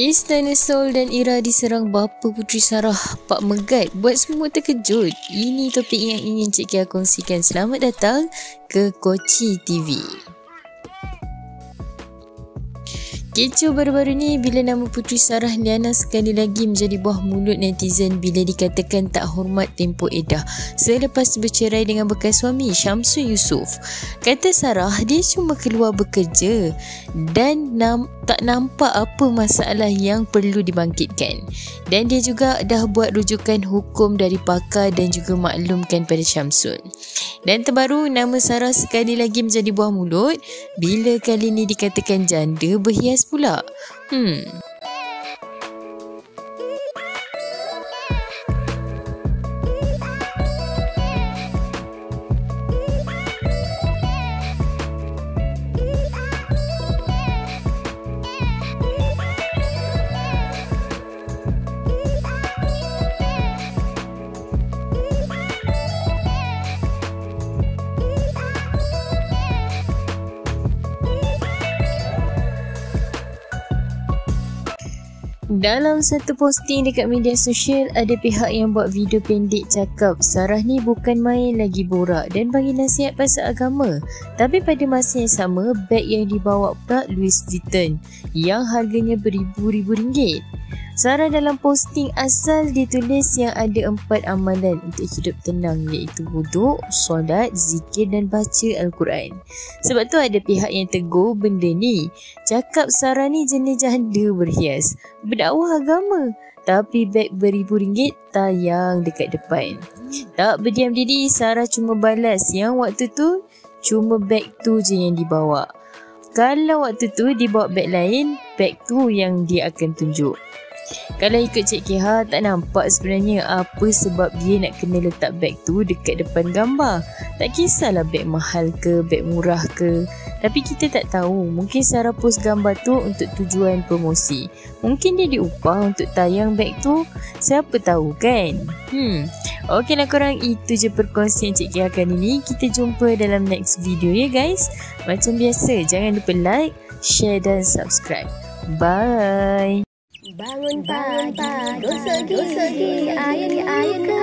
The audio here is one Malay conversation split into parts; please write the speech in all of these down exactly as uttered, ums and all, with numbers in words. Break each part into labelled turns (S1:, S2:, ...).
S1: Istana Sol dan Ira diserang bapa Puteri Sarah, Pak Megat buat semua terkejut. Ini topik yang ingin Cik Kia kongsikan. Selamat datang ke Koci T V. Kecoh baru-baru ni bila nama Puteri Sarah Liana sekali lagi menjadi buah mulut netizen bila dikatakan tak hormat tempoh edah selepas bercerai dengan bekas suami Syamsul Yusof. Kata Sarah, dia cuma keluar bekerja dan nam, tak nampak apa masalah yang perlu dibangkitkan. Dan dia juga dah buat rujukan hukum dari pakar dan juga maklumkan pada Syamsul. Dan terbaru, nama Sarah sekali lagi menjadi buah mulut bila kali ni dikatakan janda berhias pula. Hmm. Dalam satu posting dekat media sosial, ada pihak yang buat video pendek cakap Sarah ni bukan main lagi borak dan bagi nasihat pasal agama. Tapi pada masa yang sama, beg yang dibawa pula Louis Vuitton yang harganya beribu-ribu ringgit. Sarah dalam posting asal ditulis yang ada empat amalan untuk hidup tenang, iaitu wuduk, solat, zikir dan baca Al-Quran. Sebab tu ada pihak yang tegur benda ni. Cakap Sarah ni jenis janda berhias, berdakwah agama, tapi beg beribu ringgit tayang dekat depan. Tak berdiam diri, Sarah cuma balas yang waktu tu cuma beg tu je yang dibawa. Kalau waktu tu dibawa beg lain, beg tu yang dia akan tunjuk. Kalau ikut Cik Kia, tak nampak sebenarnya apa sebab dia nak kena letak beg tu dekat depan gambar. Tak kisahlah beg mahal ke, beg murah ke. Tapi kita tak tahu, mungkin Sarah post gambar tu untuk tujuan promosi. Mungkin dia diupah untuk tayang beg tu. Siapa tahu kan? Hmm. Okeylah korang, itu je perkongsian Cik Kia kali ni. Kita jumpa dalam next video ya guys. Macam biasa, jangan lupa like, share dan subscribe. Bye.
S2: Bangun pagi, gosok gigi, air air ke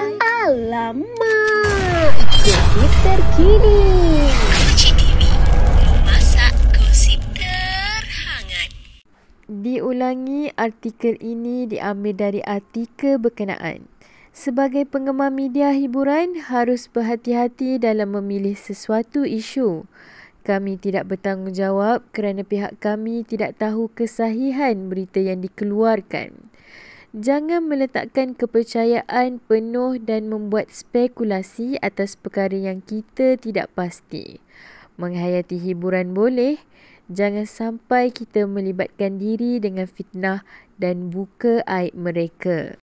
S2: alamak. Gosip terkini.
S3: Koci T V, masak gosip terhangat.
S1: Diulangi, artikel ini diambil dari artikel berkenaan. Sebagai penggemar media hiburan, harus berhati-hati dalam memilih sesuatu isu. Kami tidak bertanggungjawab kerana pihak kami tidak tahu kesahihan berita yang dikeluarkan. Jangan meletakkan kepercayaan penuh dan membuat spekulasi atas perkara yang kita tidak pasti. Menghayati hiburan boleh, jangan sampai kita melibatkan diri dengan fitnah dan buka aib mereka.